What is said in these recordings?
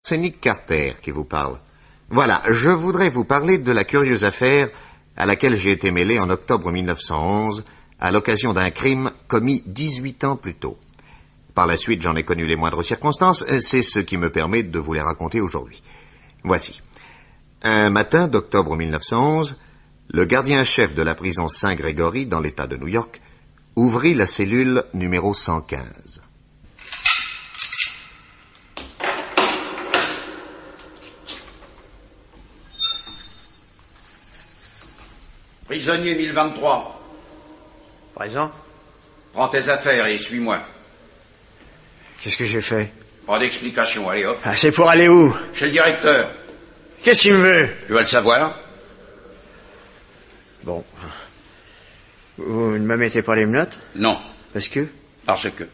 C'est Nick Carter qui vous parle. Voilà, je voudrais vous parler de la curieuse affaire à laquelle j'ai été mêlé en octobre 1911 à l'occasion d'un crime commis 18 ans plus tôt. Par la suite, j'en ai connu les moindres circonstances, c'est ce qui me permet de vous les raconter aujourd'hui. Voici. Un matin d'octobre 1911, le gardien-chef de la prison Saint-Grégory, dans l'État de New York, ouvrit la cellule numéro 115. Prisonnier 1023. Présent. Prends tes affaires et suis-moi. Qu'est-ce que j'ai fait? Pas d'explication, allez hop. Ah, c'est pour aller où? Chez le directeur. Qu'est-ce qu'il me veut? Tu vas le savoir? Bon. Vous ne me mettez pas les menottes? Non. Parce que? Parce que.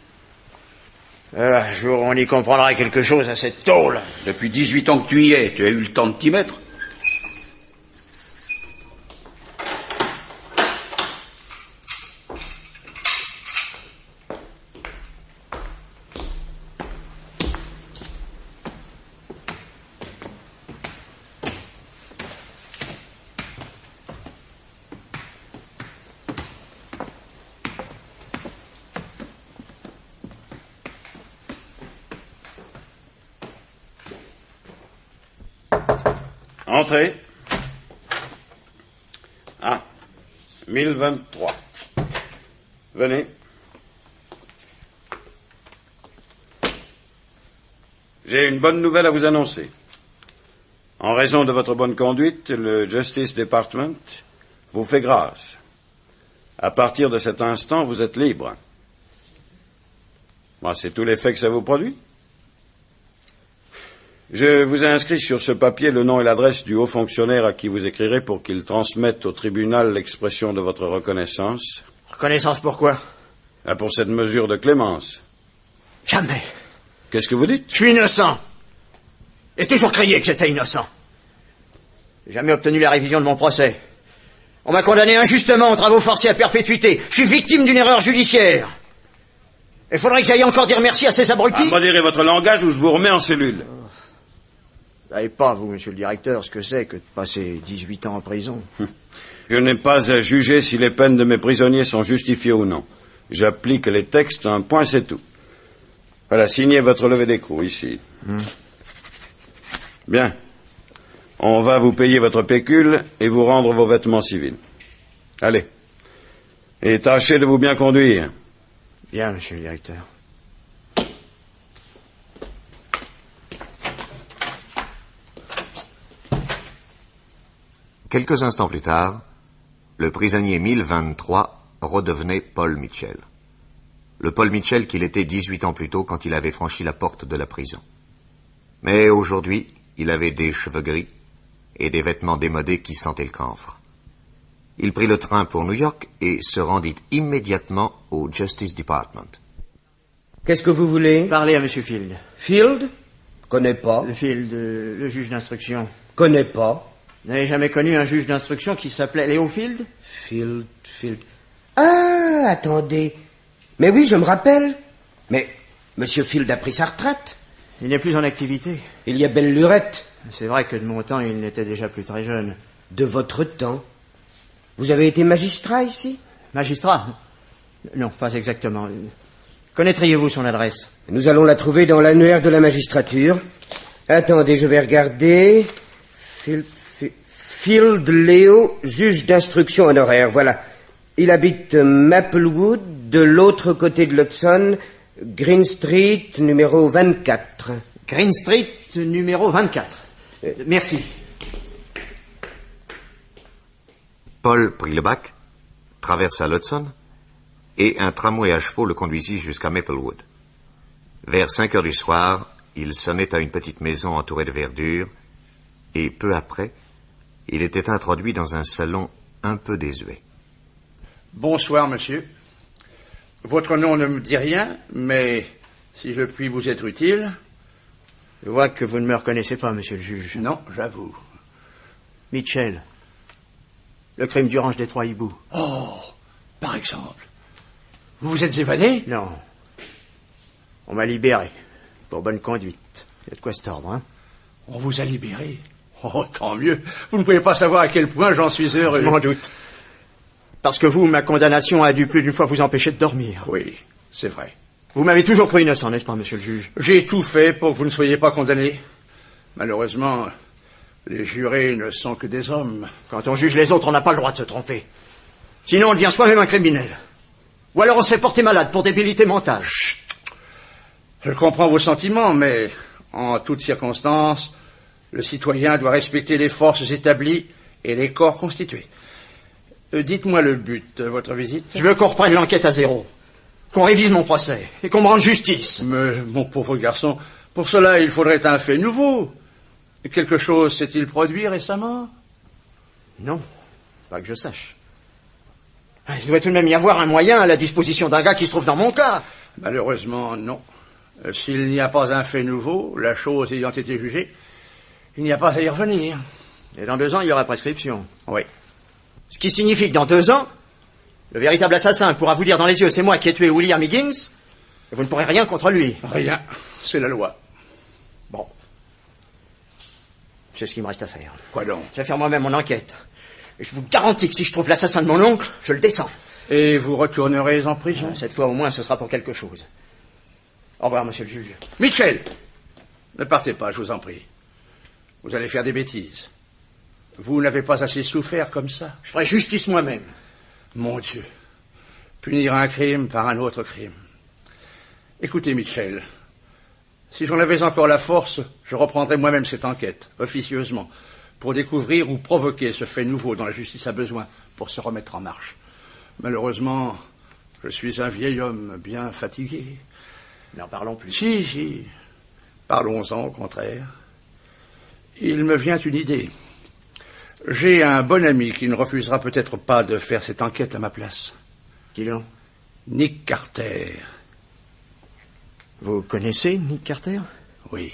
Un jour, on y comprendra quelque chose à cette tôle. Depuis 18 ans que tu y es, tu as eu le temps de t'y mettre? Entrez. Ah, 1023. Venez. J'ai une bonne nouvelle à vous annoncer. En raison de votre bonne conduite, le Justice Department vous fait grâce. À partir de cet instant, vous êtes libre. Bon, c'est tout l'effet que ça vous produit. Je vous ai inscrit sur ce papier le nom et l'adresse du haut fonctionnaire à qui vous écrirez pour qu'il transmette au tribunal l'expression de votre reconnaissance. Reconnaissance pourquoi? Ah, pour cette mesure de clémence. Jamais. Qu'est-ce que vous dites? Je suis innocent. J'ai toujours crié que j'étais innocent. J'ai jamais obtenu la révision de mon procès. On m'a condamné injustement aux travaux forcés à perpétuité. Je suis victime d'une erreur judiciaire. Il faudrait que j'aille encore dire merci à ces abrutis. Modérez votre langage ou je vous remets en cellule. Vous savez pas, vous, monsieur le directeur, ce que c'est que de passer 18 ans en prison. Je n'ai pas à juger si les peines de mes prisonniers sont justifiées ou non. J'applique les textes, un point, c'est tout. Voilà, signez votre levée d'écrou, ici. Bien. On va vous payer votre pécule et vous rendre vos vêtements civils. Allez. Et tâchez de vous bien conduire. Bien, monsieur le directeur. Quelques instants plus tard, le prisonnier 1023 redevenait Paul Mitchell. Le Paul Mitchell qu'il était 18 ans plus tôt quand il avait franchi la porte de la prison. Mais aujourd'hui, il avait des cheveux gris et des vêtements démodés qui sentaient le camphre. Il prit le train pour New York et se rendit immédiatement au Justice Department. Qu'est-ce que vous voulez? Parlez à monsieur Field. Field? Connais pas. Le Field, le juge d'instruction. Connais pas. Vous n'avez jamais connu un juge d'instruction qui s'appelait Léo Field? Field. Ah, attendez. Mais oui, je me rappelle. Mais monsieur Field a pris sa retraite. Il n'est plus en activité. Il y a belle lurette. C'est vrai que de mon temps, il n'était déjà plus très jeune. De votre temps? Vous avez été magistrat ici? Magistrat? Non, pas exactement. Connaîtriez-vous son adresse? Nous allons la trouver dans l'annuaire de la magistrature. Attendez, je vais regarder. Field Léo, juge d'instruction honoraire, voilà. Il habite Maplewood, de l'autre côté de l'Hudson, Green Street, numéro 24. Green Street, numéro 24. Merci. Paul prit le bac, traversa l'Hudson, et un tramway à chevaux le conduisit jusqu'à Maplewood. Vers 5 heures du soir, il sonnait à une petite maison entourée de verdure, et peu après, il était introduit dans un salon un peu désuet. Bonsoir, monsieur. Votre nom ne me dit rien, mais si je puis vous être utile... Je vois que vous ne me reconnaissez pas, monsieur le juge. Non, j'avoue. Mitchell. Le crime du ranch des Trois Hiboux. Oh, par exemple. Vous vous êtes évadé? Non. On m'a libéré, pour bonne conduite. Il y a de quoi se tordre, hein? On vous a libéré. Oh, tant mieux. Vous ne pouvez pas savoir à quel point j'en suis heureux. Je m'en doute. Parce que vous, ma condamnation a dû plus d'une fois vous empêcher de dormir. Oui, c'est vrai. Vous m'avez toujours cru innocent, n'est-ce pas, monsieur le juge? J'ai tout fait pour que vous ne soyez pas condamné. Malheureusement, les jurés ne sont que des hommes. Quand on juge les autres, on n'a pas le droit de se tromper. Sinon, on devient soi-même un criminel. Ou alors on se fait porter malade pour débilité mentale. Chut. Je comprends vos sentiments, mais en toutes circonstances, le citoyen doit respecter les forces établies et les corps constitués. Dites-moi le but de votre visite. Je veux qu'on reprenne l'enquête à zéro. Qu'on révise mon procès et qu'on me rende justice. Mais, mon pauvre garçon, pour cela, il faudrait un fait nouveau. Quelque chose s'est-il produit récemment? Non, pas que je sache. Il doit tout de même y avoir un moyen à la disposition d'un gars qui se trouve dans mon cas. Malheureusement, non. S'il n'y a pas un fait nouveau, la chose ayant été jugée, il n'y a pas à y revenir. Et dans 2 ans, il y aura prescription. Oui. Ce qui signifie que dans 2 ans, le véritable assassin pourra vous dire dans les yeux, c'est moi qui ai tué William Higgins, et vous ne pourrez rien contre lui. Rien. C'est la loi. Bon. C'est ce qu'il me reste à faire. Quoi donc? Je vais faire moi-même mon enquête. Et je vous garantis que si je trouve l'assassin de mon oncle, je le descends. Et vous retournerez en prison? Cette fois, au moins, ce sera pour quelque chose. Au revoir, monsieur le juge. Mitchell! Ne partez pas, je vous en prie. Vous allez faire des bêtises. Vous n'avez pas assez souffert comme ça. Je ferai justice moi-même. Mon Dieu. Punir un crime par un autre crime. Écoutez, Mitchell. Si j'en avais encore la force, je reprendrais moi-même cette enquête, officieusement, pour découvrir ou provoquer ce fait nouveau dont la justice a besoin pour se remettre en marche. Malheureusement, je suis un vieil homme bien fatigué. N'en parlons plus. Si. Parlons-en, au contraire. Il me vient une idée. J'ai un bon ami qui ne refusera peut-être pas de faire cette enquête à ma place. Qui donc? Nick Carter. Vous connaissez Nick Carter? Oui.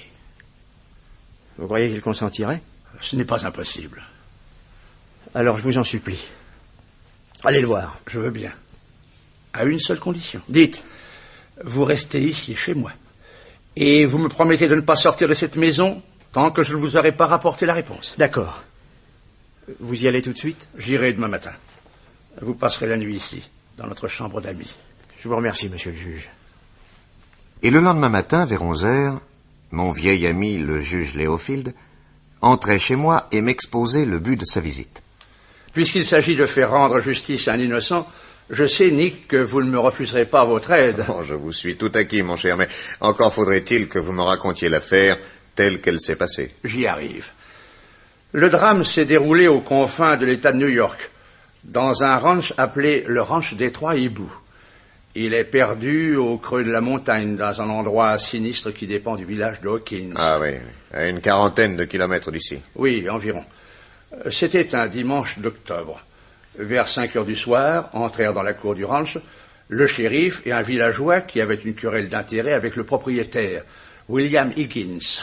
Vous croyez qu'il consentirait? Ce n'est pas impossible. Alors je vous en supplie. Allez le voir. Je veux bien. À une seule condition. Dites. Vous restez ici, chez moi. Et vous me promettez de ne pas sortir de cette maison tant que je ne vous aurai pas rapporté la réponse. D'accord. Vous y allez tout de suite? J'irai demain matin. Vous passerez la nuit ici, dans notre chambre d'amis. Je vous remercie, monsieur le juge. Et le lendemain matin, vers 11h, mon vieil ami, le juge Léofield, entrait chez moi et m'exposait le but de sa visite. Puisqu'il s'agit de faire rendre justice à un innocent, je sais, Nick, que vous ne me refuserez pas votre aide. Oh, je vous suis tout acquis, mon cher, mais encore faudrait-il que vous me racontiez l'affaire telle qu'elle s'est passée. J'y arrive. Le drame s'est déroulé aux confins de l'État de New York, dans un ranch appelé le ranch des Trois Hiboux. Il est perdu au creux de la montagne, dans un endroit sinistre qui dépend du village de Hawkins. Ah oui, à une quarantaine de kilomètres d'ici. Oui, environ. C'était un dimanche d'octobre. Vers 5 heures du soir, entrèrent dans la cour du ranch le shérif et un villageois qui avait une querelle d'intérêt avec le propriétaire, William Higgins.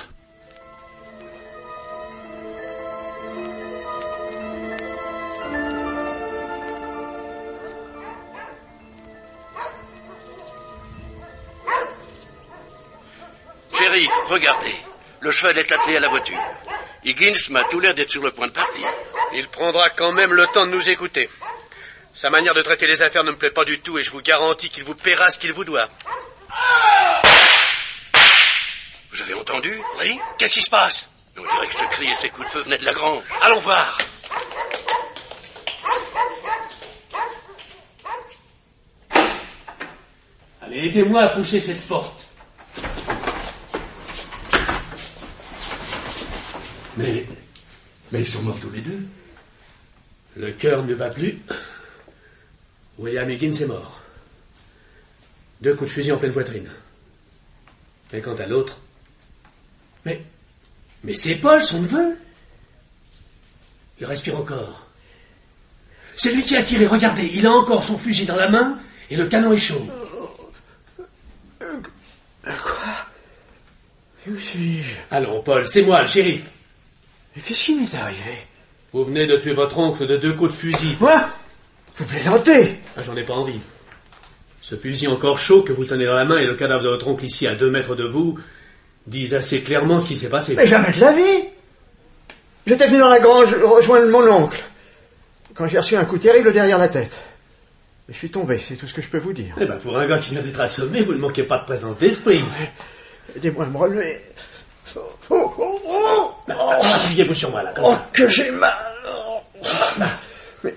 Shérif, regardez. Le cheval est attelé à la voiture. Higgins m'a tout l'air d'être sur le point de partir. Il prendra quand même le temps de nous écouter. Sa manière de traiter les affaires ne me plaît pas du tout et je vous garantis qu'il vous paiera ce qu'il vous doit. Vous avez entendu? Oui? Qu'est-ce qui se passe? On dirait que ce cri et ces coups de feu venaient de la grange. Allons voir. Allez, aidez-moi à pousser cette porte. Mais ils sont morts tous les deux. Le cœur ne bat plus. William Higgins est mort. 2 coups de fusil en pleine poitrine. Et quant à l'autre... Mais c'est Paul, son neveu. Il respire encore. C'est lui qui a tiré, regardez, il a encore son fusil dans la main et le canon est chaud. Quoi? Où suis-je? Allons, Paul, c'est moi, le shérif. Mais qu'est-ce qui m'est arrivé? Vous venez de tuer votre oncle de 2 coups de fusil. Quoi? Vous plaisantez? J'en ai pas envie. Ce fusil encore chaud que vous tenez dans la main et le cadavre de votre oncle ici à 2 mètres de vous, disent assez clairement ce qui s'est passé. Mais jamais de la vie. J'étais venu dans la grange rejoindre mon oncle, quand j'ai reçu un coup terrible derrière la tête. Je suis tombé, c'est tout ce que je peux vous dire. Eh ben, pour un gars qui vient d'être assommé, vous ne manquez pas de présence d'esprit. Aidez-moi à me relever. Appuyez-vous sur moi, là, comme Oh, ça. que j'ai mal. Mais...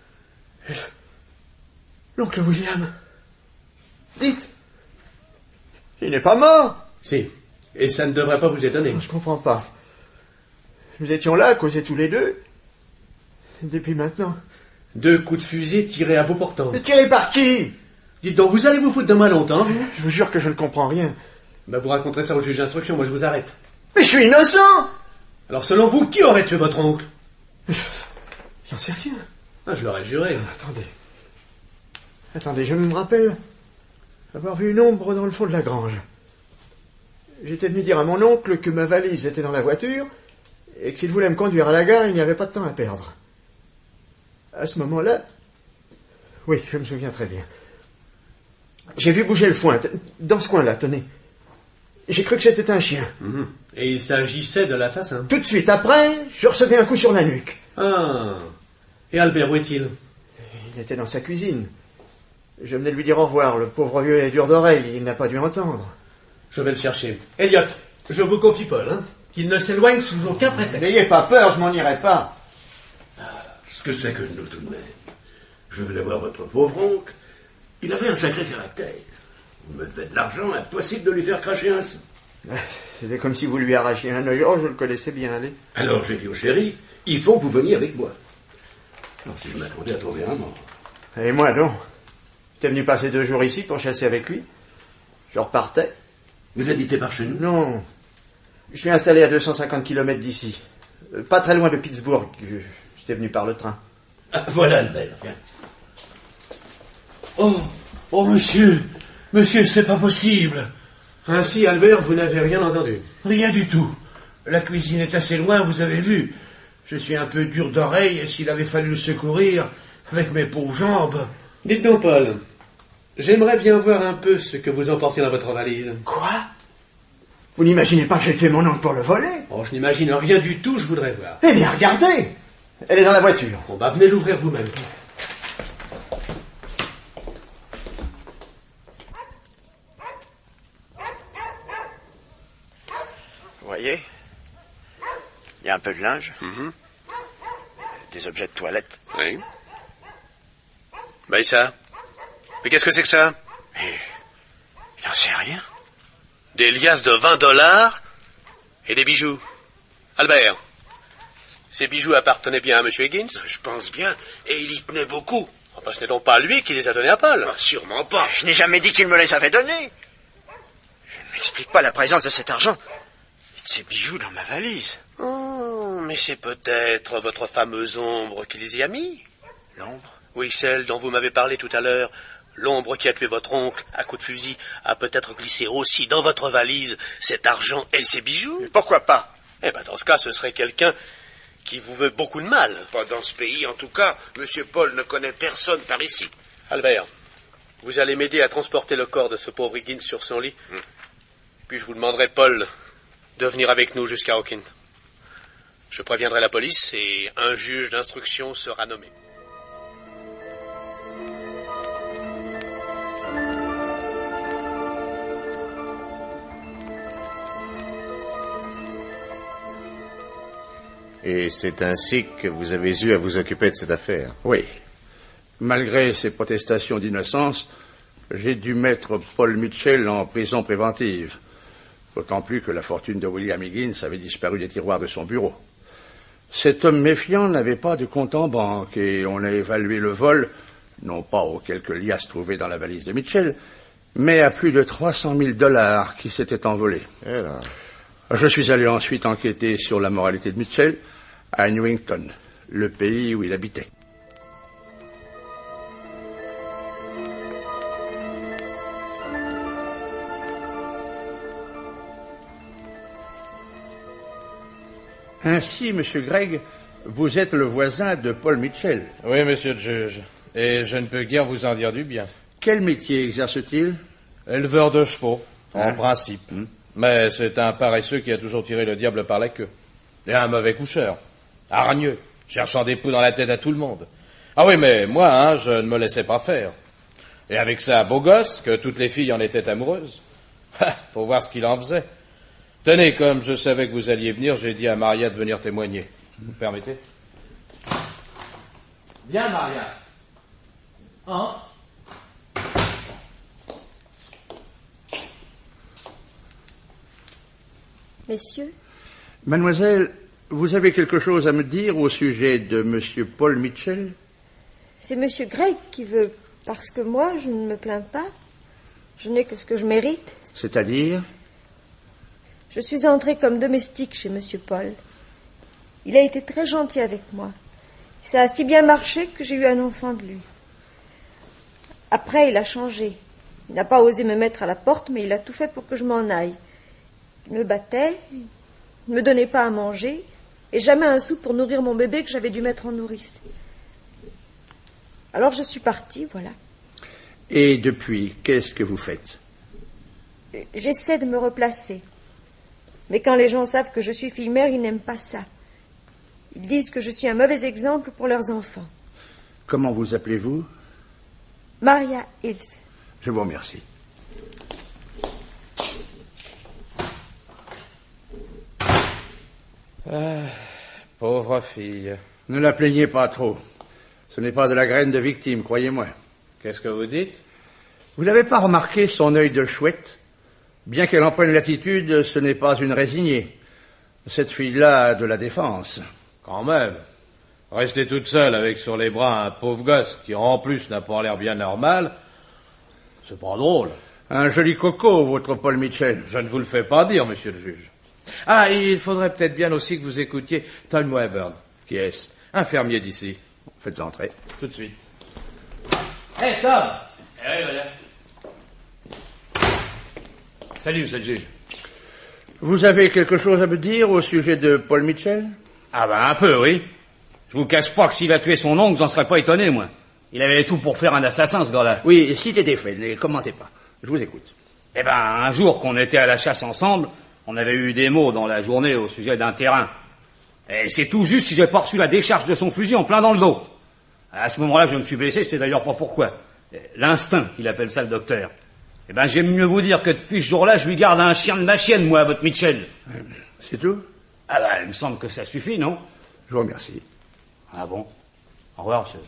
L'oncle William. Dites. Il n'est pas mort. Si. Et ça ne devrait pas vous étonner. Je comprends pas. Nous étions là, causés tous les deux. Depuis maintenant. 2 coups de fusil tirés à bout portant. Mais tirés par qui? Dites donc, vous allez vous foutre de moi longtemps, vous? Je vous jure que je ne comprends rien. Ben, vous raconterez ça au juge d'instruction, moi je vous arrête. Mais je suis innocent. Alors, selon vous, qui aurait tué votre oncle? J'en sais rien. Ah, je l'aurais juré. Attendez, je me rappelle avoir vu une ombre dans le fond de la grange. J'étais venu dire à mon oncle que ma valise était dans la voiture et que s'il voulait me conduire à la gare, il n'y avait pas de temps à perdre. À ce moment-là, oui, je me souviens très bien. J'ai vu bouger le foin, dans ce coin-là, tenez. J'ai cru que c'était un chien. Et il s'agissait de l'assassin. Tout de suite après, je recevais un coup sur la nuque. Ah. Et Albert, où est-il? Il était dans sa cuisine. Je venais de lui dire au revoir. Le pauvre vieux est dur d'oreille, il n'a pas dû entendre. Je vais le chercher. Elliot, je vous confie Paul, hein, qu'il ne s'éloigne sous aucun prétexte. N'ayez pas peur, je m'en irai pas. Ce que c'est que nous, tout de même. Je venais voir votre pauvre oncle. Il avait un sacré caractère. Vous me devez de l'argent, impossible de lui faire cracher un sou. C'était comme si vous lui arrachiez un œil. Oh, je le connaissais bien, allez. Alors j'ai dit au shérif, il faut que vous veniez avec moi. Alors si je m'attendais à trouver un mort. Et moi, donc. J'étais venu passer 2 jours ici pour chasser avec lui. Je repartais. Vous habitez par chez nous? Non. Je suis installé à 250 km d'ici. Pas très loin de Pittsburgh. J'étais venu par le train. Ah, voilà Albert, viens. Oh, monsieur, c'est pas possible. Ainsi, Albert, vous n'avez rien entendu? Rien du tout. La cuisine est assez loin, vous avez vu. Je suis un peu dur d'oreille, et s'il avait fallu le secourir, avec mes pauvres jambes... Dites donc, Paul, j'aimerais bien voir un peu ce que vous emportez dans votre valise. Quoi? Vous n'imaginez pas que j'ai tué mon oncle pour le voler? Oh, je n'imagine rien du tout, je voudrais voir. Eh bien, regardez. Elle est dans la voiture. Bon, bah, venez l'ouvrir vous-même. Vous voyez? Il y a un peu de linge. Des objets de toilette. Oui. Ben ça. Mais qu'est-ce que c'est que ça? Mais... il n'en sait rien. Des liasses de $20 et des bijoux. Albert, ces bijoux appartenaient bien à M. Higgins? Je pense bien, et il y tenait beaucoup. Enfin, ce n'est donc pas lui qui les a donnés à Paul. Ah, sûrement pas. Je n'ai jamais dit qu'il me les avait donnés. Je ne m'explique pas la présence de cet argent et de ces bijoux dans ma valise. Oh, mais c'est peut-être votre fameuse ombre qui les y a mis. L'ombre? Oui, celle dont vous m'avez parlé tout à l'heure. L'ombre qui a tué votre oncle à coup de fusil a peut-être glissé aussi dans votre valise cet argent et ces bijoux. Mais pourquoi pas? Eh ben, dans ce cas, ce serait quelqu'un qui vous veut beaucoup de mal. Pas dans ce pays, en tout cas. Monsieur Paul ne connaît personne par ici. Albert, vous allez m'aider à transporter le corps de ce pauvre Higgins sur son lit. Puis je vous demanderai, Paul, de venir avec nous jusqu'à Hawkins. Je préviendrai la police et un juge d'instruction sera nommé. Et c'est ainsi que vous avez eu à vous occuper de cette affaire. Oui. Malgré ses protestations d'innocence, j'ai dû mettre Paul Mitchell en prison préventive. D'autant plus que la fortune de William Higgins avait disparu des tiroirs de son bureau. Cet homme méfiant n'avait pas de compte en banque et on a évalué le vol, non pas aux quelques liasses trouvées dans la valise de Mitchell, mais à plus de $300,000 qui s'étaient envolés. Alors... je suis allé ensuite enquêter sur la moralité de Mitchell à Newington, le pays où il habitait. Ainsi, Monsieur Gregg, vous êtes le voisin de Paul Mitchell. Oui, monsieur le juge. Et je ne peux guère vous en dire du bien. Quel métier exerce-t-il? Éleveur de chevaux, en principe. Mais c'est un paresseux qui a toujours tiré le diable par la queue. Et un mauvais coucheur. Hargneux, cherchant des poux dans la tête à tout le monde. Ah oui, mais moi, je ne me laissais pas faire. Et avec ça, beau gosse, que toutes les filles en étaient amoureuses. Pour voir ce qu'il en faisait. Tenez, comme je savais que vous alliez venir, j'ai dit à Maria de venir témoigner. Vous permettez? Viens, Maria. Hein? Messieurs? Mademoiselle, vous avez quelque chose à me dire au sujet de Monsieur Paul Mitchell? C'est Monsieur Gregg qui veut, parce que moi, je ne me plains pas. Je n'ai que ce que je mérite. C'est-à-dire? Je suis entrée comme domestique chez Monsieur Paul. Il a été très gentil avec moi. Ça a si bien marché que j'ai eu un enfant de lui. Après, il a changé. Il n'a pas osé me mettre à la porte, mais il a tout fait pour que je m'en aille. Il me battait, il ne me donnait pas à manger, et jamais un sou pour nourrir mon bébé que j'avais dû mettre en nourrice. Alors je suis partie, voilà. Et depuis, qu'est-ce que vous faites? J'essaie de me replacer. Mais quand les gens savent que je suis fille-mère, ils n'aiment pas ça. Ils disent que je suis un mauvais exemple pour leurs enfants. Comment vous appelez-vous? Maria Hills. Je vous remercie. Pauvre fille. Ne la plaignez pas trop. Ce n'est pas de la graine de victime, croyez-moi. Qu'est-ce que vous dites? Vous n'avez pas remarqué son œil de chouette? Bien qu'elle en prenne l'attitude, ce n'est pas une résignée. Cette fille-là a de la défense. Quand même. Rester toute seule avec sur les bras un pauvre gosse qui en plus n'a pas l'air bien normal, c'est pas drôle. Un joli coco, votre Paul Mitchell. Je ne vous le fais pas dire, monsieur le juge. Ah, il faudrait peut-être bien aussi que vous écoutiez Tom Webburn. Qui est-ce? Un fermier d'ici. Faites entrer. Tout de suite. Hé, Tom! Oui, voilà. Salut, monsieur le juge. Vous avez quelque chose à me dire au sujet de Paul Mitchell? Ah ben, un peu, oui. Je vous cache pas que s'il a tué son oncle, j'en serais pas étonné, moi. Il avait tout pour faire un assassin, ce gars-là. Oui, citez des faits, ne commentez pas. Je vous écoute. Eh ben, un jour qu'on était à la chasse ensemble, on avait eu des mots dans la journée au sujet d'un terrain. Et c'est tout juste si j'ai pas reçu la décharge de son fusil en plein dans le dos. À ce moment-là, je me suis blessé, je sais d'ailleurs pas pourquoi. L'instinct, qu'il appelle ça le docteur. Eh ben, j'aime mieux vous dire que depuis ce jour-là, je lui garde un chien de ma chienne, moi, à votre Mitchell. C'est tout? Ah ben, il me semble que ça suffit, non? Je vous remercie. Ah bon? Au revoir, monsieur.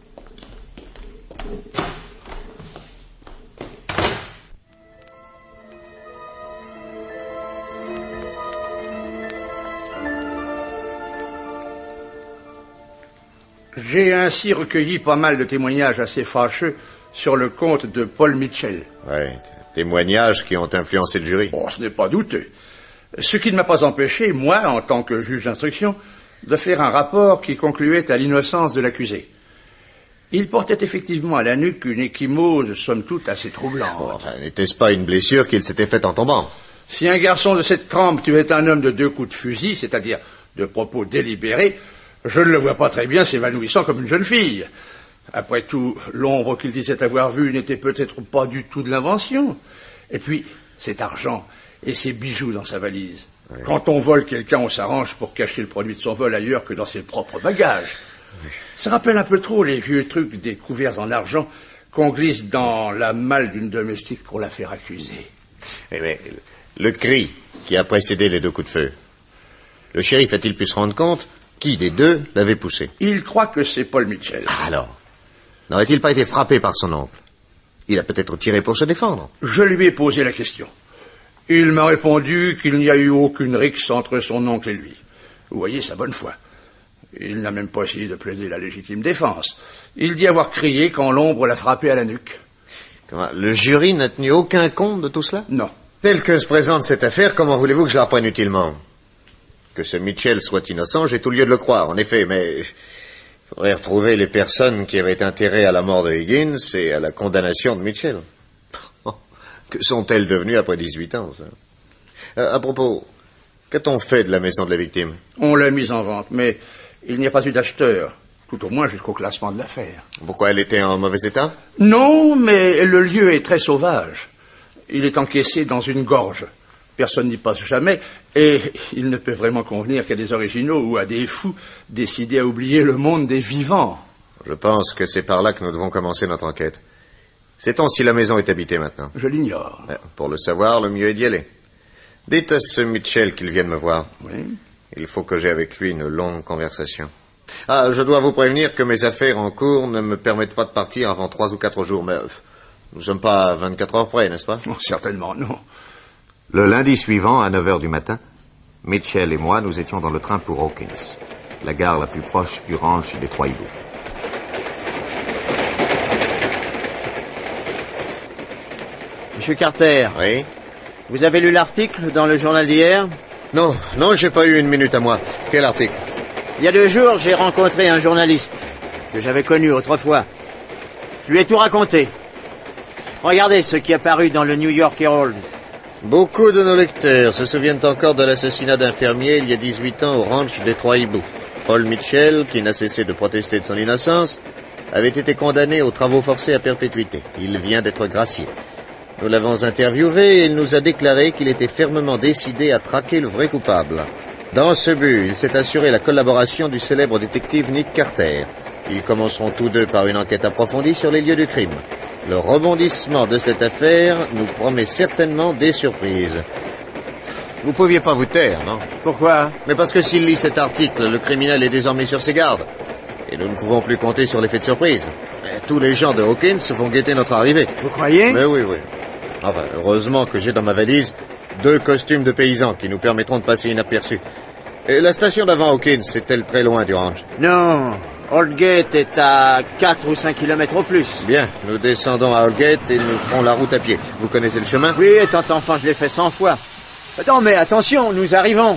J'ai ainsi recueilli pas mal de témoignages assez fâcheux sur le compte de Paul Mitchell. Oui, témoignages qui ont influencé le jury. Bon, ce n'est pas douteux. Ce qui ne m'a pas empêché, moi, en tant que juge d'instruction, de faire un rapport qui concluait à l'innocence de l'accusé. Il portait effectivement à la nuque une ecchymose, somme toute, assez troublante. Bon, enfin, n'était-ce pas une blessure qu'il s'était faite en tombant? Si un garçon de cette trempe tuait un homme de 2 coups de fusil, c'est-à-dire de propos délibérés, je ne le vois pas très bien s'évanouissant comme une jeune fille. Après tout, l'ombre qu'il disait avoir vue n'était peut-être pas du tout de l'invention. Et puis, cet argent et ces bijoux dans sa valise. Oui. Quand on vole quelqu'un, on s'arrange pour cacher le produit de son vol ailleurs que dans ses propres bagages. Oui. Ça rappelle un peu trop les vieux trucs des couverts en argent qu'on glisse dans la malle d'une domestique pour la faire accuser. Oui, mais le cri qui a précédé les 2 coups de feu, le shérif a-t-il pu se rendre compte qui des 2 l'avait poussé? Il croit que c'est Paul Mitchell. Ah, alors, n'aurait-il pas été frappé par son oncle? Il a peut-être tiré pour se défendre. Je lui ai posé la question. Il m'a répondu qu'il n'y a eu aucune rixe entre son oncle et lui. Vous voyez sa bonne foi. Il n'a même pas essayé de plaider la légitime défense. Il dit avoir crié quand l'ombre l'a frappé à la nuque. Comment, le jury n'a tenu aucun compte de tout cela? Non. Tel que se présente cette affaire, comment voulez-vous que je la reprenne utilement? Que ce Mitchell soit innocent, j'ai tout lieu de le croire, en effet, mais il faudrait retrouver les personnes qui avaient intérêt à la mort de Higgins et à la condamnation de Mitchell. Que sont-elles devenues après 18 ans, ça? À propos, qu'a-t-on fait de la maison de la victime? On l'a mise en vente, mais il n'y a pas eu d'acheteur, tout au moins jusqu'au classement de l'affaire. Pourquoi elle était en mauvais état? Non, mais le lieu est très sauvage. Il est encaissé dans une gorge. Personne n'y passe jamais, et il ne peut vraiment convenir qu'à des originaux ou à des fous décidés à oublier le monde des vivants. Je pense que c'est par là que nous devons commencer notre enquête. Sait-on si la maison est habitée maintenant? Je l'ignore. Pour le savoir, le mieux est d'y aller. Dites à ce Mitchell qu'il vienne me voir. Oui. Il faut que j'aie avec lui une longue conversation. Ah, je dois vous prévenir que mes affaires en cours ne me permettent pas de partir avant 3 ou 4 jours, mais nous sommes pas à 24 heures près, n'est-ce pas? Oh, certainement non. Le lundi suivant, à 9 heures du matin, Mitchell et moi, nous étions dans le train pour Hawkins, la gare la plus proche du ranch des Trois Hiboux. Monsieur Carter. Oui? Vous avez lu l'article dans le journal d'hier? Non, j'ai pas eu une minute à moi. Quel article? Il y a 2 jours, j'ai rencontré un journaliste que j'avais connu autrefois. Je lui ai tout raconté. Regardez ce qui est apparu dans le New York Herald. Beaucoup de nos lecteurs se souviennent encore de l'assassinat d'un fermier il y a 18 ans au ranch des Trois Hiboux. Paul Mitchell, qui n'a cessé de protester de son innocence, avait été condamné aux travaux forcés à perpétuité. Il vient d'être gracié. Nous l'avons interviewé et il nous a déclaré qu'il était fermement décidé à traquer le vrai coupable. Dans ce but, il s'est assuré la collaboration du célèbre détective Nick Carter. Ils commenceront tous deux par une enquête approfondie sur les lieux du crime. Le rebondissement de cette affaire nous promet certainement des surprises. Vous pouviez pas vous taire, non? Pourquoi? Mais parce que s'il lit cet article, le criminel est désormais sur ses gardes. Et nous ne pouvons plus compter sur l'effet de surprise. Tous les gens de Hawkins vont guetter notre arrivée. Vous croyez? Mais oui. Enfin, heureusement que j'ai dans ma valise 2 costumes de paysans qui nous permettront de passer inaperçus. Et la station d'avant Hawkins est-elle très loin du ranch? Non, Oldgate est à 4 ou 5 kilomètres au plus. Bien, nous descendons à Oldgate et nous ferons la route à pied. Vous connaissez le chemin? Oui, étant enfant, je l'ai fait 100 fois. Attends, mais attention, nous arrivons.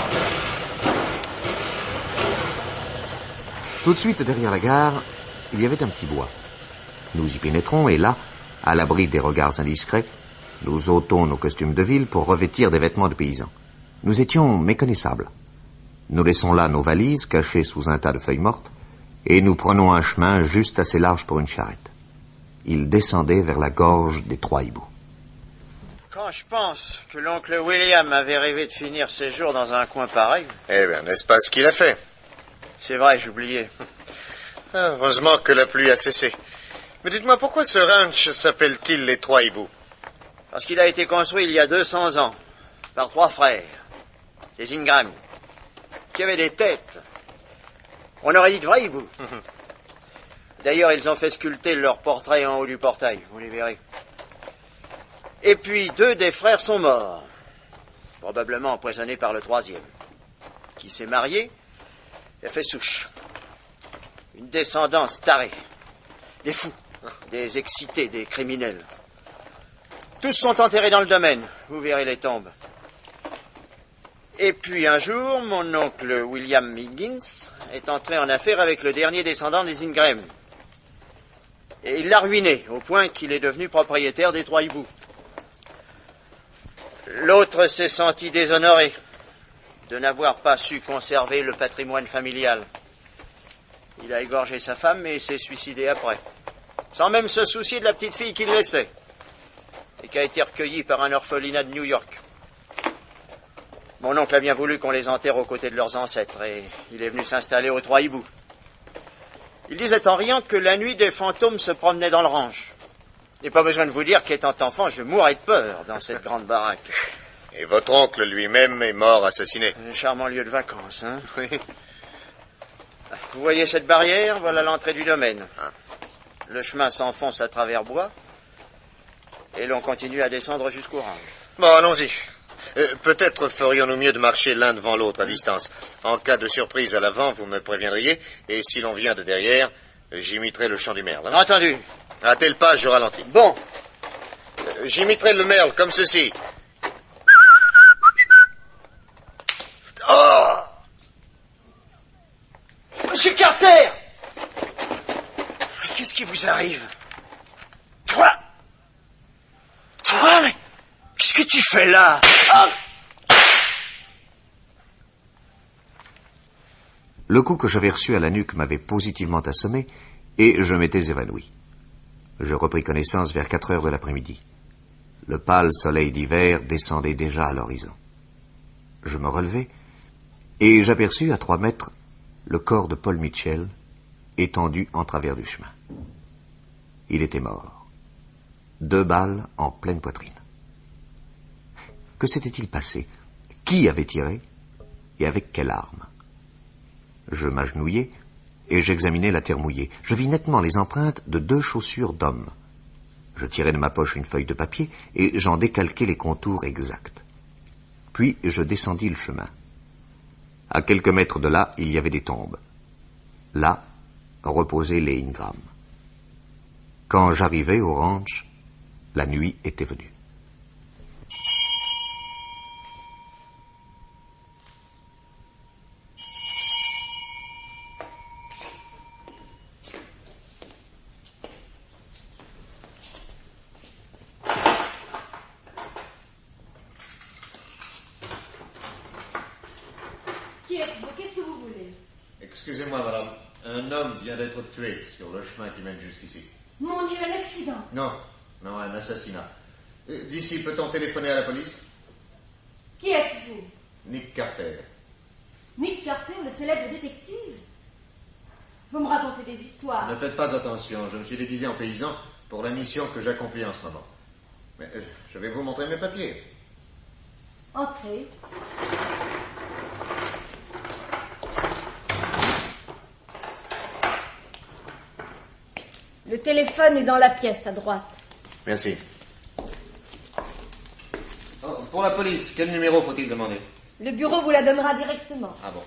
Tout de suite derrière la gare, il y avait un petit bois. Nous y pénétrons et là, à l'abri des regards indiscrets, nous ôtons nos costumes de ville pour revêtir des vêtements de paysans. Nous étions méconnaissables. Nous laissons là nos valises cachées sous un tas de feuilles mortes et nous prenons un chemin juste assez large pour une charrette. Il descendait vers la gorge des Trois Hiboux. Quand je pense que l'oncle William avait rêvé de finir ses jours dans un coin pareil... Eh bien, n'est-ce pas ce qu'il a fait? C'est vrai, j'oubliais. Heureusement que la pluie a cessé. Mais dites-moi, pourquoi ce ranch s'appelle-t-il les Trois Hiboux? Parce qu'il a été construit il y a 200 ans, par 3 frères, les Ingram, qui avaient des têtes. On aurait dit de vrais hiboux. D'ailleurs, ils ont fait sculpter leur portrait en haut du portail, vous les verrez. Et puis, 2 des frères sont morts, probablement empoisonnés par le 3e, qui s'est marié et a fait souche. Une descendance tarée, des fous, des excités, des criminels. Tous sont enterrés dans le domaine, vous verrez les tombes. Et puis un jour, mon oncle William Higgins est entré en affaire avec le dernier descendant des Ingram. Et il l'a ruiné, au point qu'il est devenu propriétaire des Trois Hiboux. L'autre s'est senti déshonoré de n'avoir pas su conserver le patrimoine familial. Il a égorgé sa femme et s'est suicidé après, sans même se soucier de la petite fille qu'il laissait, et qui a été recueillie par un orphelinat de New York. Mon oncle a bien voulu qu'on les enterre aux côtés de leurs ancêtres, et il est venu s'installer aux Trois Hiboux. Il disait en riant que la nuit, des fantômes se promenaient dans le ranch. Il n'est pas besoin de vous dire qu'étant enfant, je mourais de peur dans cette grande baraque. Et votre oncle lui-même est mort assassiné. Un charmant lieu de vacances, hein? Oui. Vous voyez cette barrière? Voilà l'entrée du domaine. Le chemin s'enfonce à travers bois, et l'on continue à descendre jusqu'au ranch. Bon, allons-y. Peut-être ferions-nous mieux de marcher l'un devant l'autre à distance. En cas de surprise à l'avant, vous me préviendriez, et si l'on vient de derrière, j'imiterai le chant du merle. Hein? Entendu. À tel pas, je ralentis. Bon. J'imiterai le merle comme ceci. Oh! Monsieur Carter! Qu'est-ce qui vous arrive? Toi, mais qu'est-ce que tu fais là? Oh! Le coup que j'avais reçu à la nuque m'avait positivement assommé et je m'étais évanoui. Je repris connaissance vers 4 heures de l'après-midi. Le pâle soleil d'hiver descendait déjà à l'horizon. Je me relevai et j'aperçus à 3 mètres le corps de Paul Mitchell étendu en travers du chemin. Il était mort. 2 balles en pleine poitrine. Que s'était-il passé? Qui avait tiré? Et avec quelle arme? Je m'agenouillai et j'examinai la terre mouillée. Je vis nettement les empreintes de 2 chaussures d'homme. Je tirai de ma poche une feuille de papier et j'en décalquai les contours exacts. Puis je descendis le chemin. À quelques mètres de là, il y avait des tombes. Là, reposait les Ingram. Quand j'arrivai au ranch, la nuit était venue. Qui êtes-vous? Qu'est-ce que vous voulez? Excusez-moi, madame. Un homme vient d'être tué sur le chemin qui mène jusqu'ici. Mon Dieu, un accident. Non, un assassinat. D'ici, peut-on téléphoner à la police? Qui êtes-vous? Nick Carter. Nick Carter, le célèbre détective? Vous me racontez des histoires. Ne faites pas attention, je me suis déguisé en paysan pour la mission que j'accomplis en ce moment. Mais je vais vous montrer mes papiers. Entrez. Le téléphone est dans la pièce à droite. Merci. Pour la police, quel numéro faut-il demander? Le bureau vous la donnera directement. Ah bon.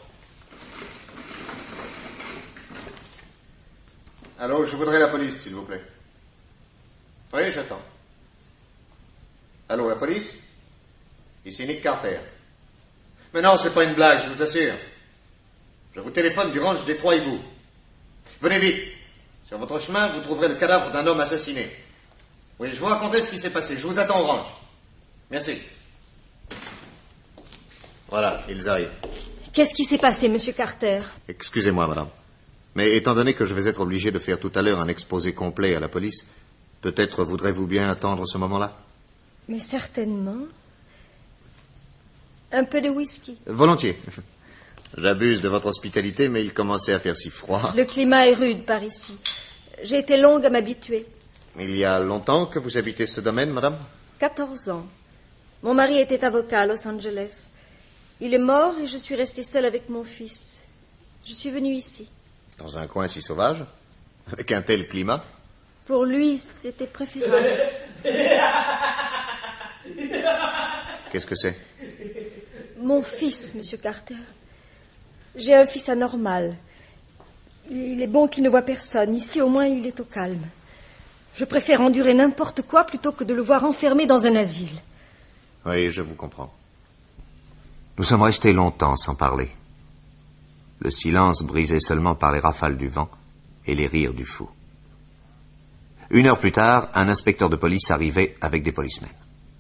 Allô, je voudrais la police, s'il vous plaît. Oui, j'attends. Allô, la police? Ici Nick Carter. Mais non, c'est pas une blague, je vous assure. Je vous téléphone du ranch des 3 hiboux. Venez vite. Sur votre chemin, vous trouverez le cadavre d'un homme assassiné. Oui, je vous raconterai ce qui s'est passé. Je vous attends au ranch. Merci. Voilà, ils arrivent. Qu'est-ce qui s'est passé, monsieur Carter? Excusez-moi, madame. Mais étant donné que je vais être obligé de faire tout à l'heure un exposé complet à la police, peut-être voudrez-vous bien attendre ce moment-là? Mais certainement. Un peu de whisky. Volontiers. J'abuse de votre hospitalité, mais il commençait à faire si froid. Le climat est rude par ici. J'ai été longue à m'habituer. Il y a longtemps que vous habitez ce domaine, madame? 14 ans. Mon mari était avocat à Los Angeles. Il est mort et je suis restée seule avec mon fils. Je suis venue ici. Dans un coin si sauvage? Avec un tel climat? Pour lui, c'était préférable. Qu'est-ce que c'est? Mon fils, monsieur Carter. J'ai un fils anormal. Il est bon qu'il ne voit personne. Ici, au moins, il est au calme. Je préfère endurer n'importe quoi plutôt que de le voir enfermé dans un asile. Oui, je vous comprends. Nous sommes restés longtemps sans parler. Le silence brisé seulement par les rafales du vent et les rires du fou. 1 heure plus tard, un inspecteur de police arrivait avec des policemen.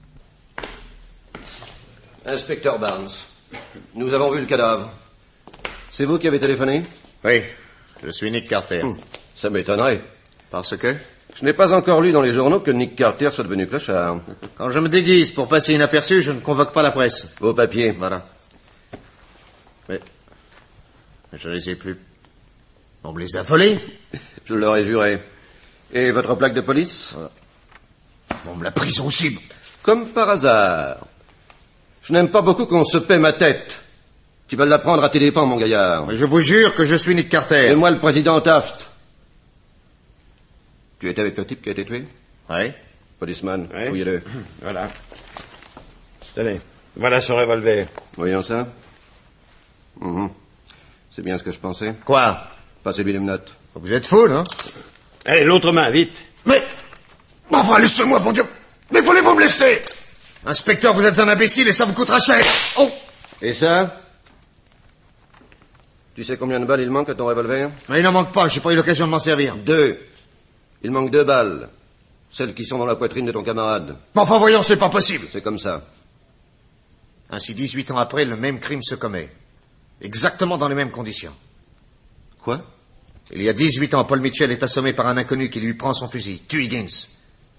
Inspecteur Barnes, nous avons vu le cadavre. C'est vous qui avez téléphoné? Oui, je suis Nick Carter. Ça m'étonnerait. Parce que? Je n'ai pas encore lu dans les journaux que Nick Carter soit devenu clochard. Quand je me déguise pour passer inaperçu, je ne convoque pas la presse. Vos papiers. Voilà. Mais je les ai plus. On me les a volés. Je l'aurais juré. Et votre plaque de police? On me l'a prise aussi. Comme par hasard. Je n'aime pas beaucoup qu'on se paie ma tête. Tu vas l'apprendre à tes dépens, mon gaillard. Mais je vous jure que je suis Nick Carter. Et moi, le président Taft. Tu étais avec le type qui a été tué? Oui. Policeman, Oui. fouillez-le. Voilà. Tenez, voilà son revolver. Voyons ça. C'est bien ce que je pensais. Quoi? Passez-lui les menottes. Vous êtes fou, non? Allez, l'autre main, vite. Mais... Enfin, laissez-moi, bon Dieu. Mais voulez-vous me laisser? Inspecteur, vous êtes un imbécile et ça vous coûtera cher. Oh! Et ça? Tu sais combien de balles il manque à ton revolver? Mais il n'en manque pas, j'ai pas eu l'occasion de m'en servir. 2. Il manque 2 balles. Celles qui sont dans la poitrine de ton camarade. Enfin, voyons, c'est pas possible. C'est comme ça. Ainsi, 18 ans après, le même crime se commet. Exactement dans les mêmes conditions. Quoi? Il y a 18 ans, Paul Mitchell est assommé par un inconnu qui lui prend son fusil, tue Higgins.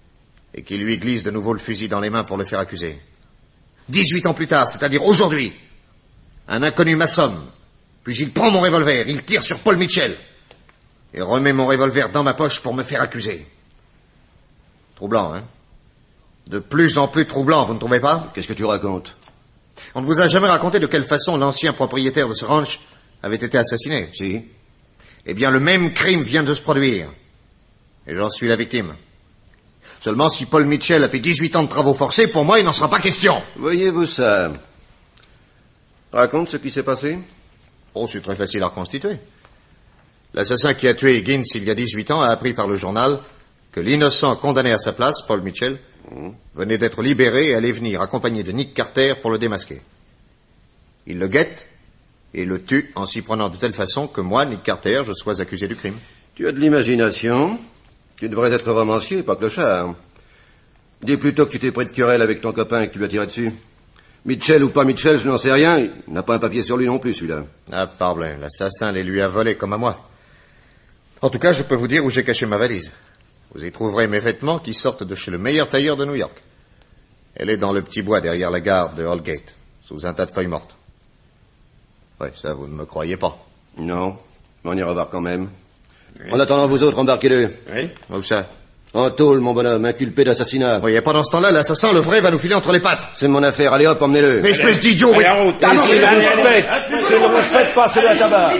et qui lui glisse de nouveau le fusil dans les mains pour le faire accuser. 18 ans plus tard, c'est-à-dire aujourd'hui, un inconnu m'assomme, puis il prend mon revolver, il tire sur Paul Mitchell, et remet mon revolver dans ma poche pour me faire accuser. Troublant, hein? De plus en plus troublant, vous ne trouvez pas? Qu'est-ce que tu racontes? On ne vous a jamais raconté de quelle façon l'ancien propriétaire de ce ranch avait été assassiné? Si. Eh bien, le même crime vient de se produire. Et j'en suis la victime. Seulement, si Paul Mitchell a fait 18 ans de travaux forcés, pour moi, il n'en sera pas question. Voyez-vous ça? Raconte ce qui s'est passé. Oh, c'est très facile à reconstituer. L'assassin qui a tué Higgins il y a 18 ans a appris par le journal que l'innocent condamné à sa place, Paul Mitchell, venait d'être libéré et allait venir accompagné de Nick Carter pour le démasquer. Il le guette et le tue en s'y prenant de telle façon que moi, Nick Carter, je sois accusé du crime. Tu as de l'imagination. Tu devrais être romancier, pas clochard. Dis plutôt que tu t'es pris de querelle avec ton copain et que tu lui as tiré dessus. Mitchell ou pas Mitchell, je n'en sais rien. Il n'a pas un papier sur lui non plus, celui-là. Ah, pardon, l'assassin les lui a volés comme à moi. En tout cas, je peux vous dire où j'ai caché ma valise. Vous y trouverez mes vêtements qui sortent de chez le meilleur tailleur de New York. Elle est dans le petit bois derrière la gare de Holgate, sous un tas de feuilles mortes. Oui, ça, vous ne me croyez pas. Non, on ira voir quand même. Oui. En attendant, vous autres, embarquez-le. Oui. Où ça? En tôle, mon bonhomme, inculpé d'assassinat. Oui, et pendant ce temps-là, l'assassin, le vrai, va nous filer entre les pattes. C'est mon affaire, allez hop, emmenez-le. Mais espèce d'idiot, oui. Si vous ne faites pas, c'est la tabac.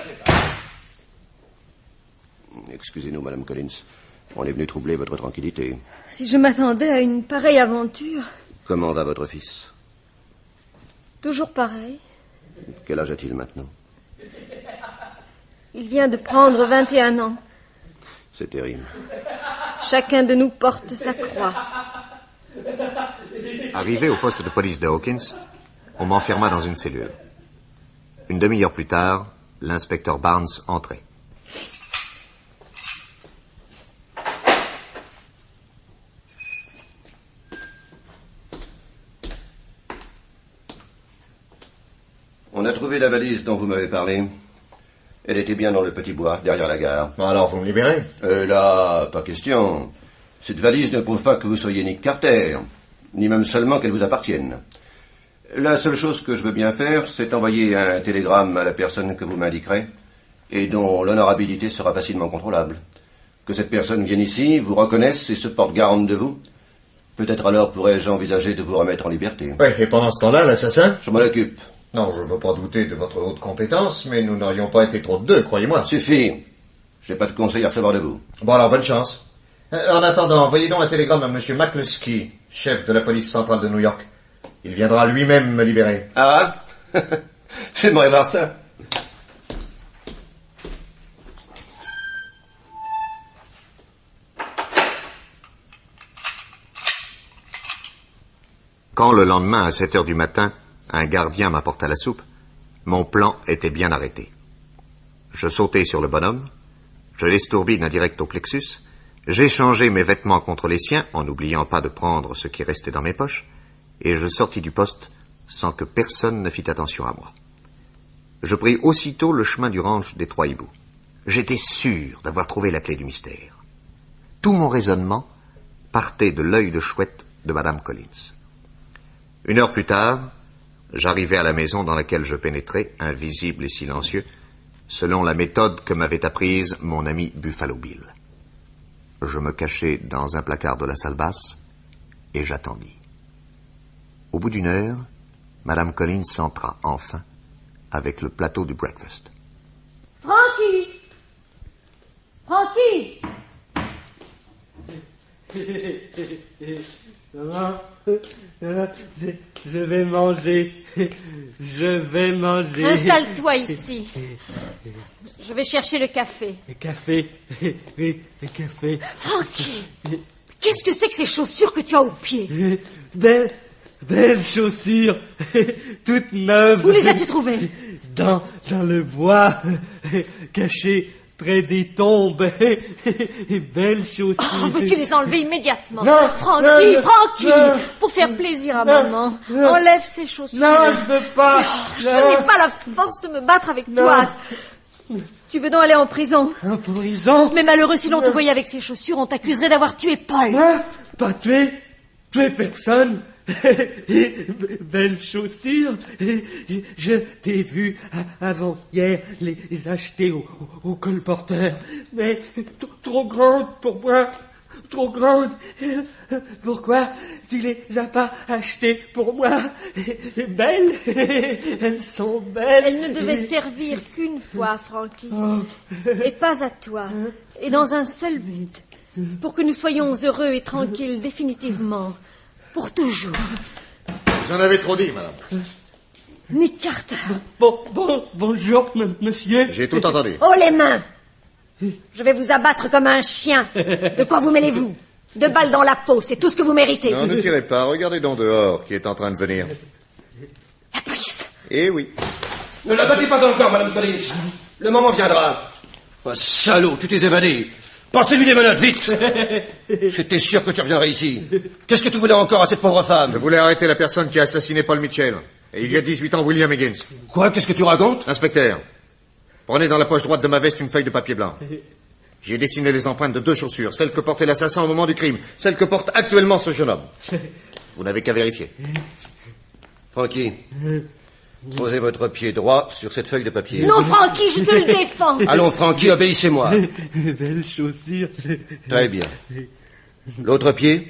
Excusez-nous, Madame Collins. On est venu troubler votre tranquillité. Si je m'attendais à une pareille aventure... Comment va votre fils? Toujours pareil. Quel âge a-t-il maintenant? Il vient de prendre 21 ans. C'est terrible. Chacun de nous porte sa croix. Arrivé au poste de police de Hawkins, on m'enferma dans une cellule. Une demi-heure plus tard, l'inspecteur Barnes entrait. On a trouvé la valise dont vous m'avez parlé. Elle était bien dans le petit bois, derrière la gare. Alors, vous me libérez? Là, pas question. Cette valise ne prouve pas que vous soyez Nick Carter, ni même seulement qu'elle vous appartienne. La seule chose que je veux bien faire, c'est envoyer un télégramme à la personne que vous m'indiquerez, et dont l'honorabilité sera facilement contrôlable. Que cette personne vienne ici, vous reconnaisse et se porte garante de vous. Peut-être alors pourrais-je envisager de vous remettre en liberté. Oui, et pendant ce temps-là, l'assassin? Je m'en occupe. Non, je ne veux pas douter de votre haute compétence, mais nous n'aurions pas été trop de deux, croyez-moi. Suffit. Je n'ai pas de conseil à recevoir de vous. Bon, alors, bonne chance. En attendant, envoyez donc un télégramme à M. McCluskey, chef de la police centrale de New York. Il viendra lui-même me libérer. Ah? J'aimerais voir ça. Quand le lendemain, à 7 heures du matin, un gardien m'apporta la soupe, mon plan était bien arrêté. Je sautai sur le bonhomme, je l'estourbis d'un direct au plexus, j'échangeai mes vêtements contre les siens, en n'oubliant pas de prendre ce qui restait dans mes poches, et je sortis du poste sans que personne ne fît attention à moi. Je pris aussitôt le chemin du ranch des Trois Hiboux. J'étais sûr d'avoir trouvé la clé du mystère. Tout mon raisonnement partait de l'œil de chouette de Madame Collins. 1 heure plus tard, j'arrivai à la maison dans laquelle je pénétrai, invisible et silencieux, selon la méthode que m'avait apprise mon ami Buffalo Bill. Je me cachai dans un placard de la salle basse et j'attendis. Au bout d'1 heure, Madame Collins entra enfin avec le plateau du breakfast. Frankie! Frankie! Maman, je vais manger. Je vais manger. Installe-toi ici. Je vais chercher le café. Le café? Oui, le café. Frankie! Qu'est-ce que c'est que ces chaussures que tu as aux pieds? Belles chaussures, toutes neuves. Où les as-tu trouvées? Dans le bois, cachées près des tombes. Belles chaussures. Oh, veux-tu les enlever immédiatement? Non, Frankie, non, Frankie, non, pour faire plaisir à maman, enlève ces chaussures. Non, je veux pas. Je n'ai pas la force de me battre avec toi. Tu veux donc aller en prison? En prison? Mais malheureux, si l'on te voyait avec ces chaussures, on t'accuserait d'avoir tué Paul. Moi? Pas tué? Tué personne? Belles chaussures. Je t'ai vu avant-hier les acheter au colporteur. Mais trop grandes pour moi. Trop grandes. Pourquoi tu les as pas achetées pour moi? Belles. Elles sont belles. Elles ne devaient servir qu'une fois, Frankie. Et pas à toi. Et dans un seul but. Pour que nous soyons heureux et tranquilles définitivement. Pour toujours. Vous en avez trop dit, madame. Nick Carter. Bonjour, monsieur. J'ai tout entendu. Oh, les mains! Je vais vous abattre comme un chien. De quoi vous mêlez-vous? 2 balles dans la peau, c'est tout ce que vous méritez. Non, ne tirez pas. Regardez donc dehors, qui est en train de venir. La police. Eh oui. Ne la battez pas encore, Madame Collins. Le moment viendra. Oh, salaud, tu t'es évadé. Passez-lui les menottes, vite. J'étais sûr que tu reviendrais ici. Qu'est-ce que tu voulais encore à cette pauvre femme? Je voulais arrêter la personne qui a assassiné Paul Mitchell. Et il y a 18 ans, William Higgins. Quoi? Qu'est-ce que tu racontes? Inspecteur, prenez dans la poche droite de ma veste une feuille de papier blanc. J'y ai dessiné les empreintes de 2 chaussures, celle que portait l'assassin au moment du crime, celle que porte actuellement ce jeune homme. Vous n'avez qu'à vérifier. Frankie, posez votre pied droit sur cette feuille de papier. Non, Frankie, je te le défends. Allons, Frankie, obéissez-moi. Belles chaussures. Très bien. L'autre pied?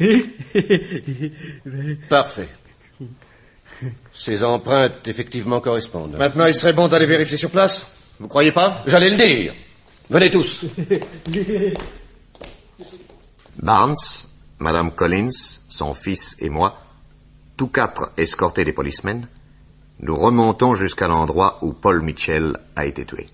Parfait. Ces empreintes, effectivement, correspondent. Maintenant, il serait bon d'aller vérifier sur place. Vous croyez pas? J'allais le dire. Venez tous. Barnes, Madame Collins, son fils et moi, tous 4 escortés des policemen, nous remontons jusqu'à l'endroit où Paul Mitchell a été tué.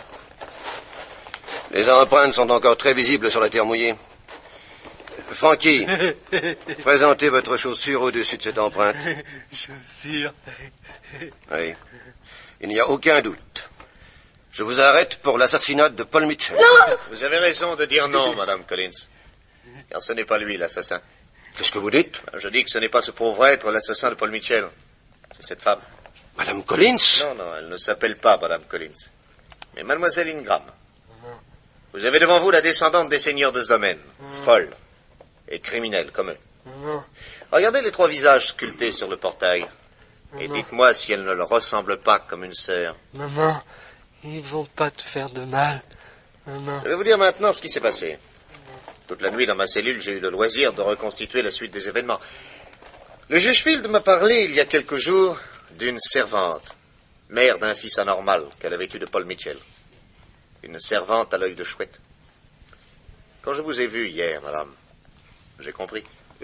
Les empreintes sont encore très visibles sur la terre mouillée. Frankie, présentez votre chaussure au-dessus de cette empreinte. Chaussure. Oui. Il n'y a aucun doute. Je vous arrête pour l'assassinat de Paul Mitchell. Non! Vous avez raison de dire non, Madame Collins. Car ce n'est pas lui, l'assassin. Qu'est-ce que vous dites? Je dis que ce n'est pas ce pauvre être l'assassin de Paul Mitchell. C'est cette femme. Madame Collins? Non, elle ne s'appelle pas Madame Collins. Mais Mademoiselle Ingram. Vous avez devant vous la descendante des seigneurs de ce domaine. Folle. Et criminelle, comme eux. Regardez les 3 visages sculptés sur le portail. Et dites-moi si elle ne leur ressemble pas comme une sœur. Maman, ils vont pas te faire de mal. Maman. Je vais vous dire maintenant ce qui s'est passé. Toute la nuit dans ma cellule, j'ai eu le loisir de reconstituer la suite des événements. Le juge Field m'a parlé il y a quelques jours d'une servante, mère d'un fils anormal qu'elle avait eu de Paul Mitchell. Une servante à l'œil de chouette. Quand je vous ai vu hier, madame, j'ai compris.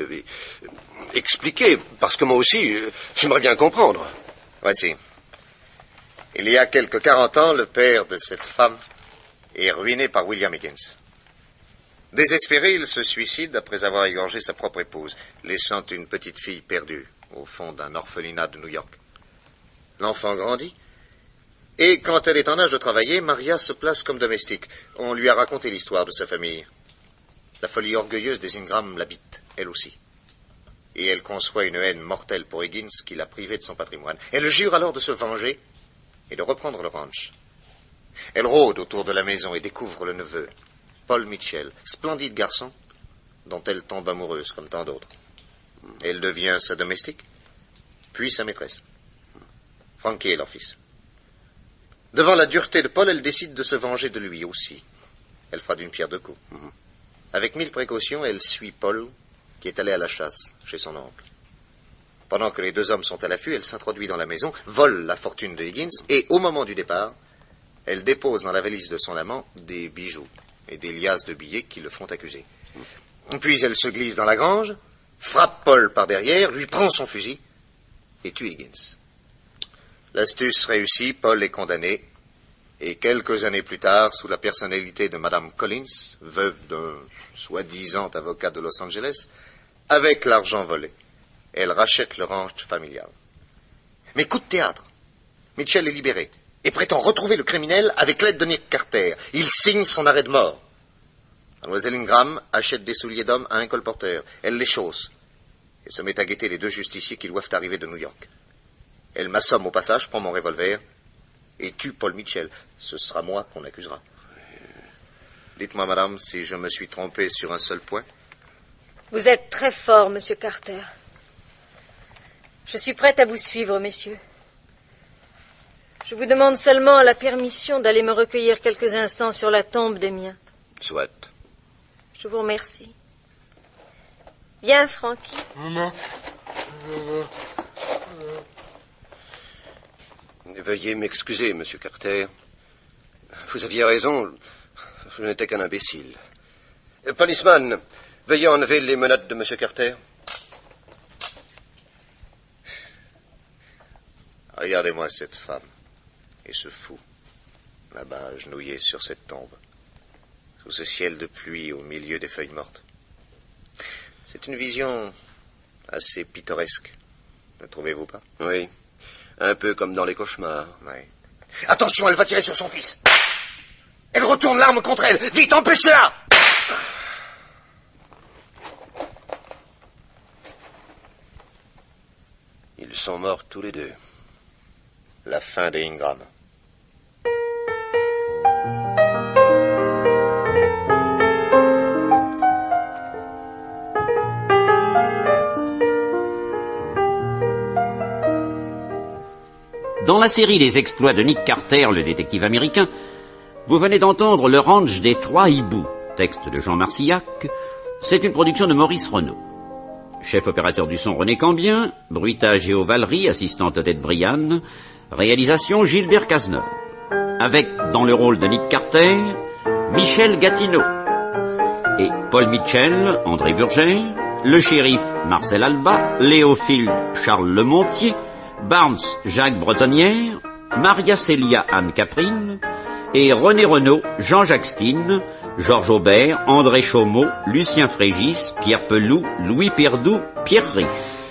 Expliquez, parce que moi aussi, j'aimerais bien comprendre. Voici. Il y a quelque 40 ans, le père de cette femme est ruiné par William Higgins. Désespéré, il se suicide après avoir égorgé sa propre épouse, laissant une petite fille perdue au fond d'un orphelinat de New York. L'enfant grandit, et quand elle est en âge de travailler, Maria se place comme domestique. On lui a raconté l'histoire de sa famille. La folie orgueilleuse des Ingram l'habite, elle aussi. Et elle conçoit une haine mortelle pour Higgins qui l'a privé de son patrimoine. Elle jure alors de se venger et de reprendre le ranch. Elle rôde autour de la maison et découvre le neveu, Paul Mitchell, splendide garçon, dont elle tombe amoureuse comme tant d'autres. Elle devient sa domestique, puis sa maîtresse. Frankie est leur fils. Devant la dureté de Paul, elle décide de se venger de lui aussi. Elle fera d'une pierre deux coups. Avec 1000 précautions, elle suit Paul, qui est allé à la chasse chez son oncle. Pendant que les 2 hommes sont à l'affût, elle s'introduit dans la maison, vole la fortune de Higgins, et au moment du départ, elle dépose dans la valise de son amant des bijoux et des liasses de billets qui le font accuser. Puis elle se glisse dans la grange, frappe Paul par derrière, lui prend son fusil et tue Higgins. L'astuce réussit, Paul est condamné, et quelques années plus tard, sous la personnalité de Madame Collins, veuve d'un soi-disant avocat de Los Angeles, avec l'argent volé, elle rachète le ranch familial. Mais coup de théâtre, Mitchell est libéré et prétend retrouver le criminel avec l'aide de Nick Carter. Il signe son arrêt de mort. Mademoiselle Ingram achète des souliers d'homme à un colporteur. Elle les chausse et se met à guetter les 2 justiciers qui doivent arriver de New York. Elle m'assomme au passage, prend mon revolver et tue Paul Mitchell, ce sera moi qu'on accusera. Dites-moi, madame, si je me suis trompé sur un seul point. Vous êtes très fort, monsieur Carter. Je suis prête à vous suivre, messieurs. Je vous demande seulement la permission d'aller me recueillir quelques instants sur la tombe des miens. Soit. Je vous remercie. Viens, Frankie. Veuillez m'excuser, monsieur Carter. Vous aviez raison, je n'étais qu'un imbécile. Policeman, veuillez enlever les menottes de monsieur Carter. Regardez-moi cette femme et ce fou, là-bas, agenouillé sur cette tombe, sous ce ciel de pluie au milieu des feuilles mortes. C'est une vision assez pittoresque, ne trouvez-vous pas? Oui, un peu comme dans les cauchemars. Oui. Attention, elle va tirer sur son fils. Elle retourne l'arme contre elle. Vite, empêchez-la! Ils sont morts tous les deux. La fin des Ingram. Dans la série Les exploits de Nick Carter, le détective américain, vous venez d'entendre Le Ranch des Trois Hiboux, texte de Jean Marcillac. C'est une production de Maurice Renaud. Chef opérateur du son René Cambien, bruitage et ovalerie, assistante Odette Brianne, réalisation Gilbert Cazeneuve. Avec, dans le rôle de Nick Carter, Michel Gatineau et Paul Mitchell, André Burgère, le shérif Marcel Alba, Léophile Charles Lemontier, Barnes Jacques Bretonnière, Maria Célia Anne Caprine et René Renaud, Jean-Jacques Stine, Georges Aubert, André Chaumeau, Lucien Frégis, Pierre Peloux, Louis Perdoux, Pierre Riche.